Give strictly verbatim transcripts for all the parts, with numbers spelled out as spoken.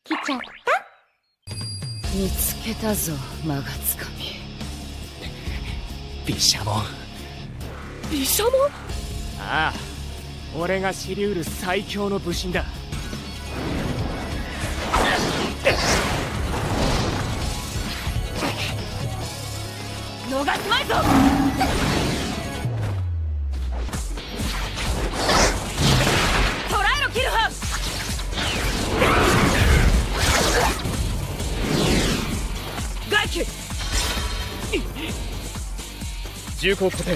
来ちゃった。見つけたぞ、マガツカミ。 毘沙門。 毘沙門？ ああ、俺が知りうる最強の武神だ。 逃すまいぞ。捕らえろキルハ。外球銃口固定。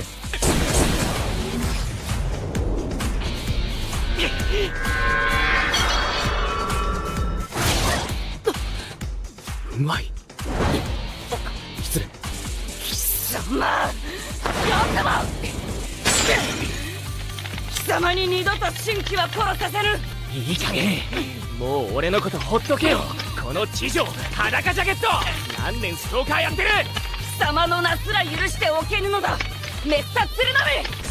うまい。失礼。 貴様、よくも貴様に二度と神器は殺させぬ。 いい加減、もう俺のことほっとけよ。この地上裸ジャケット、何年ストーカーやってる。 貴様の名すら許しておけぬのだ。滅殺するのみ。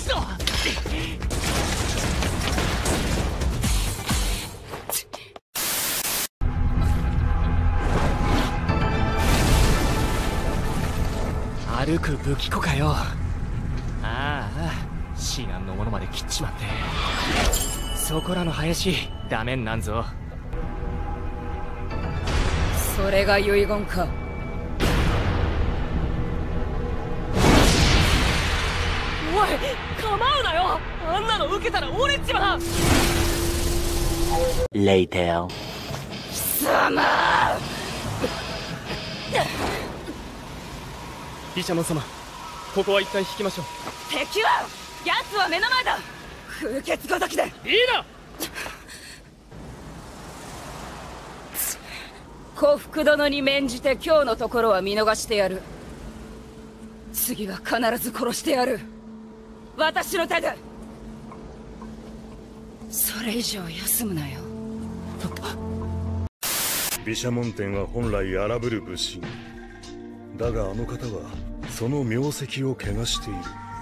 歩く武器庫かよ。ああ、至難のものまで切っちまって。そこらの林ダメになんぞ。 それが遺言か。 おい、構うなよ。あんなの受けたら折れちまう。 Later。 貴様。 毘沙門様、ここは一旦引きましょう。 敵は奴は目の前だ。風穴ごときで。いいな。 幸福殿に免じて今日のところは見逃してやる。次は必ず殺してやる。 私の手で。 それ以上休むなよ。 毘沙門天は本来荒ぶる武神だが、あの方はその名跡を汚している。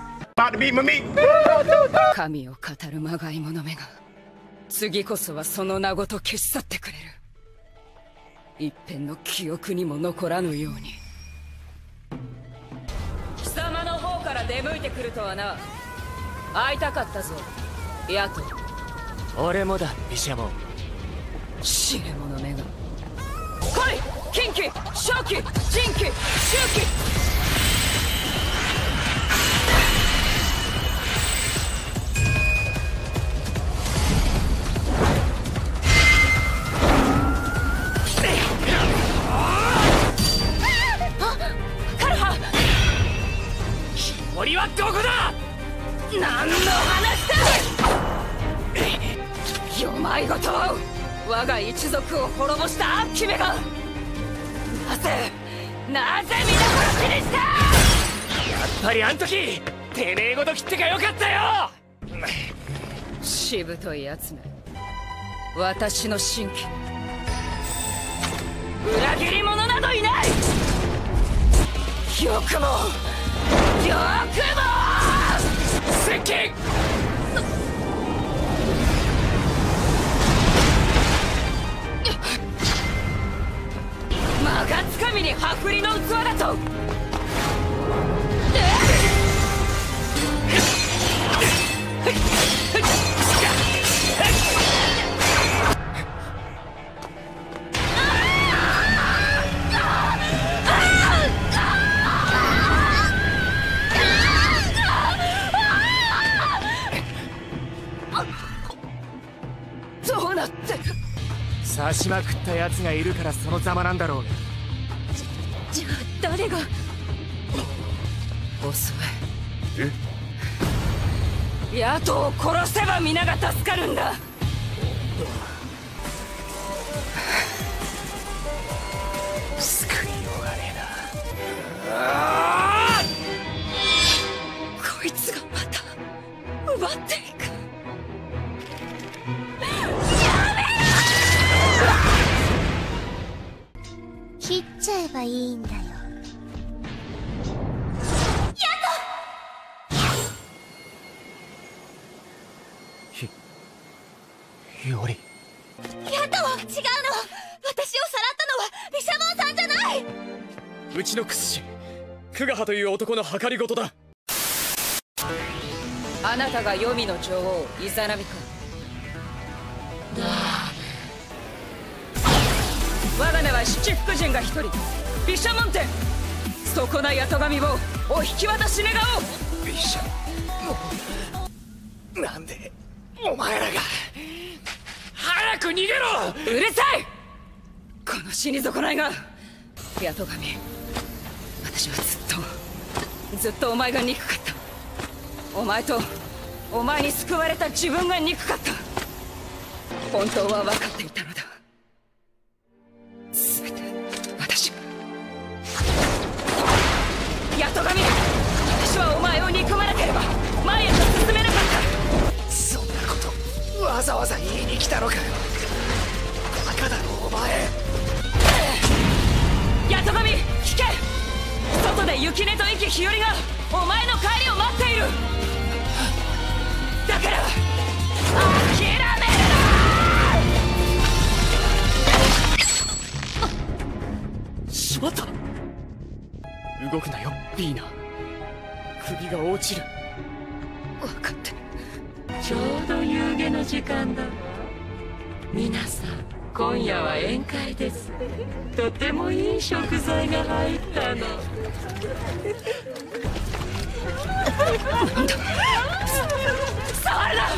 神を語るまがい者めが次こそはその名ごと消し去ってくれる。一片の記憶にも残らぬように。貴様の方から出向いてくるとはな。会いたかったぞ、ヤト。 俺もだ、毘沙門。 死ね者めが。 来い、近畿、正気、人気、周期。 森はどこだ。 何の話だ。よまいごと我が一族を滅ぼした悪鬼めがなぜなぜ皆殺しにした。 やっぱりあん時てめえごと切ってかよかったよ。 しぶといやつめ、私の神器裏切り者などいない。よくもよくも接近。 間がつかみに羽振りの器だと。どうなってる。 刺しまくったやつがいるからそのざまなんだろう。 じゃあ誰が。 遅え？ い。ヤトを殺せば皆が助かるんだ。 救いようがねえな。 こいつがまた奪っていく。 切っちゃえばいいんだよ。 ひより。 やだわ、違うの。私うちのクスシクガハという男の計りごとだ。 あなたが黄泉の女王イザナミか。我が名は七福神が一人、毘沙門天。そこな八神をお引き渡し願おう。 毘沙門、なんでお前らが。早く逃げろ。 うるさい。この死に損ないが。八神、私はずっとずっとお前が憎かった。お前とお前に救われた自分が憎かった。本当は分かっていたのだ。全て私が。八神、私はお前を憎まなければ前へと進めなかった。 そんなことわざわざ言いに来たのかよ。バカだろお前。 八神、聞け。外で雪音と息日和がお前の帰りを待っている。だから諦めるな。しまった。動くなよビーナ。首が落ちる。 分かってる。 ちょうど夕げの時間だわ。皆さん今夜は宴会です。とてもいい食材が入ったの。 触るな。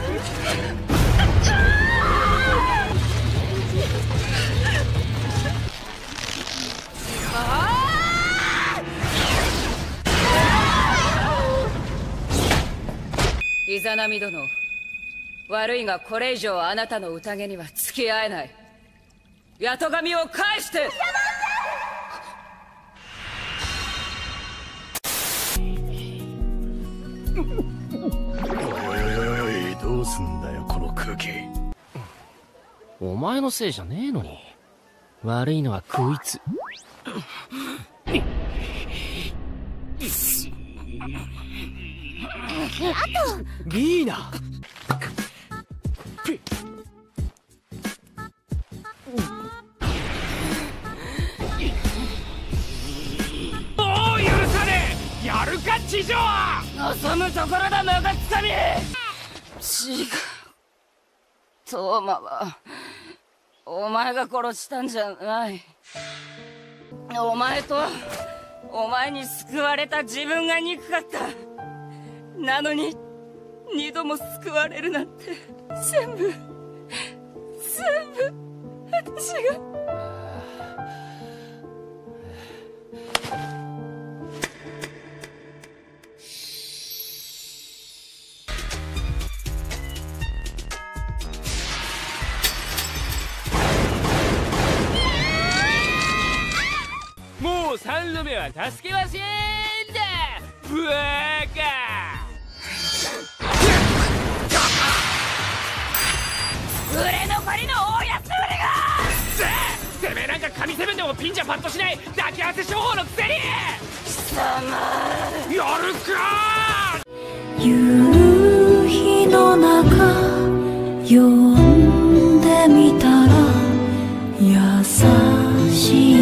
イザナミ殿、悪いがこれ以上あなたの宴には付き合えない。八神を返して。 おいおいおいおい、どうすんだよこの空気。 お前のせいじゃねえのに。悪いのはこいつ。 あとビーナ。 もう許さねえ。やるか地上。 望むところだ長つかみ。違う。トーマはお前が殺したんじゃない。お前とお前に救われた自分が憎かった。なのに二度も救われるなんて全部全部私が。 もう三度目は助けませんだ。ブワーカ。 売れ残りの大安売りが。 てめえなんか神セブンでもピンじゃパッとしない抱き合わせ処方のくせに。 貴様やるか。 夕日の中呼んでみたら優しい